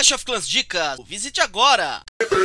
Clash of Clans Dicas, visite agora!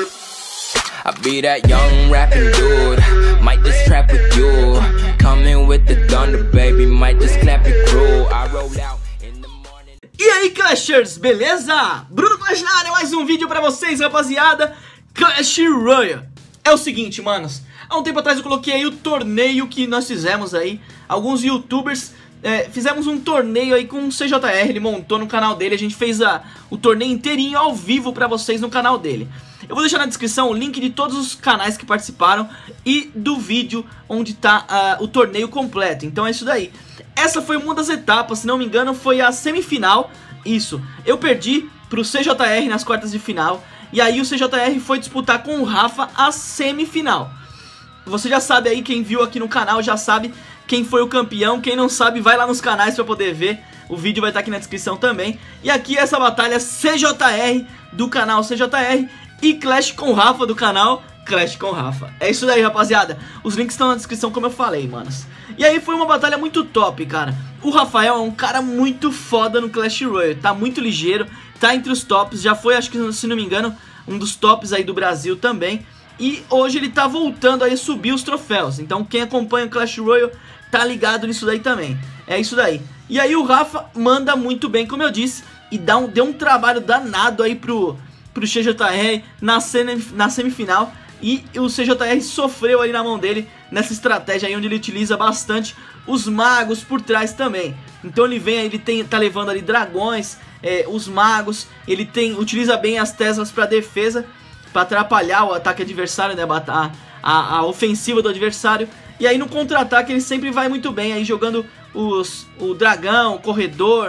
I be that young rapping dude, might just trap with you, coming with the thunder baby, might just clap it crew, I roll out in the morning. E aí Clashers, beleza? Bruno Clash na área, mais um vídeo pra vocês, rapaziada. Clash Royale. É o seguinte, manos, há um tempo atrás eu coloquei aí o torneio que nós fizemos aí. Alguns youtubers fizemos um torneio aí com o CJR, ele montou no canal dele. A gente fez o torneio inteirinho ao vivo pra vocês no canal dele. Eu vou deixar na descrição o link de todos os canais que participaram e do vídeo onde tá o torneio completo. Então é isso daí. Essa foi uma das etapas, se não me engano foi a semifinal. Isso, eu perdi pro CJR nas quartas de final. E aí o CJR foi disputar com o Rafa a semifinal. Você já sabe aí, quem viu aqui no canal já sabe quem foi o campeão. Quem não sabe, vai lá nos canais pra poder ver. O vídeo vai estar aqui na descrição também. E aqui essa batalha CJR do canal CJR e Clash com Rafa do canal Clash com Rafa. É isso daí, rapaziada. Os links estão na descrição, como eu falei, manos. E aí foi uma batalha muito top, cara. O Rafael é um cara muito foda no Clash Royale. Tá muito ligeiro, tá entre os tops. Já foi, acho que se não me engano, um dos tops aí do Brasil também. E hoje ele tá voltando aí a subir os troféus. Então quem acompanha o Clash Royale tá ligado nisso daí também. É isso daí. E aí o Rafa manda muito bem, como eu disse. E deu um trabalho danado aí pro CJR na semifinal. E o CJR sofreu aí na mão dele nessa estratégia aí onde ele utiliza bastante os magos por trás também. Então ele vem aí, tá levando ali dragões, os magos. Ele utiliza bem as Teslas pra defesa, pra atrapalhar o ataque adversário, né, a ofensiva do adversário. E aí no contra-ataque ele sempre vai muito bem aí jogando o dragão, o corredor,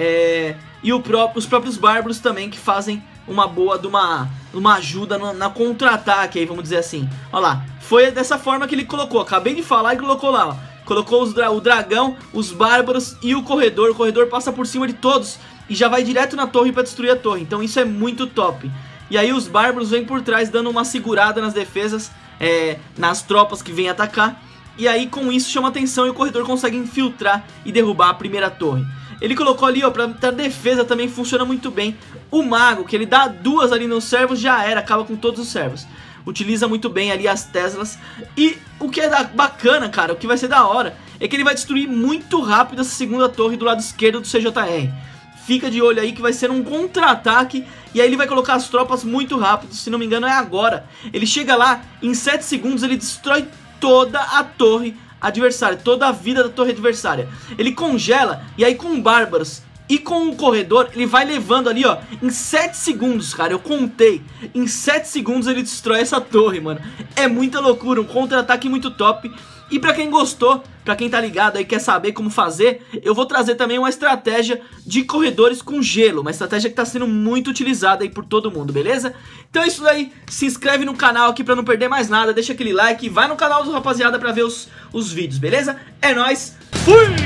e os próprios bárbaros também, que fazem uma boa de uma ajuda na contra-ataque aí, vamos dizer assim. Olha lá, foi dessa forma que ele colocou, acabei de falar e colocou lá, ó. Colocou o dragão, os bárbaros e o corredor passa por cima de todos e já vai direto na torre pra destruir a torre. Então isso é muito top. E aí os bárbaros vêm por trás dando uma segurada nas defesas, nas tropas que vêm atacar. E aí com isso chama atenção e o corredor consegue infiltrar e derrubar a primeira torre. Ele colocou ali, ó, pra defesa também funciona muito bem. O mago, que ele dá duas ali nos servos, já era, acaba com todos os servos. Utiliza muito bem ali as Teslas. E o que é bacana, cara, o que vai ser da hora, é que ele vai destruir muito rápido essa segunda torre do lado esquerdo do CJR. Fica de olho aí que vai ser um contra-ataque. E aí ele vai colocar as tropas muito rápido, se não me engano é agora. Ele chega lá, em 7 segundos ele destrói toda a torre adversária, toda a vida da torre adversária. Ele congela, e aí com bárbaros e com o corredor, ele vai levando ali, ó, em 7 segundos, cara, eu contei. Em 7 segundos ele destrói essa torre, mano. É muita loucura, um contra-ataque muito top. E pra quem gostou, pra quem tá ligado aí, quer saber como fazer, eu vou trazer também uma estratégia de corredores com gelo. Uma estratégia que tá sendo muito utilizada aí por todo mundo, beleza? Então é isso daí, se inscreve no canal aqui pra não perder mais nada, deixa aquele like, vai no canal do rapaziada pra ver os vídeos, beleza? É nóis, fui!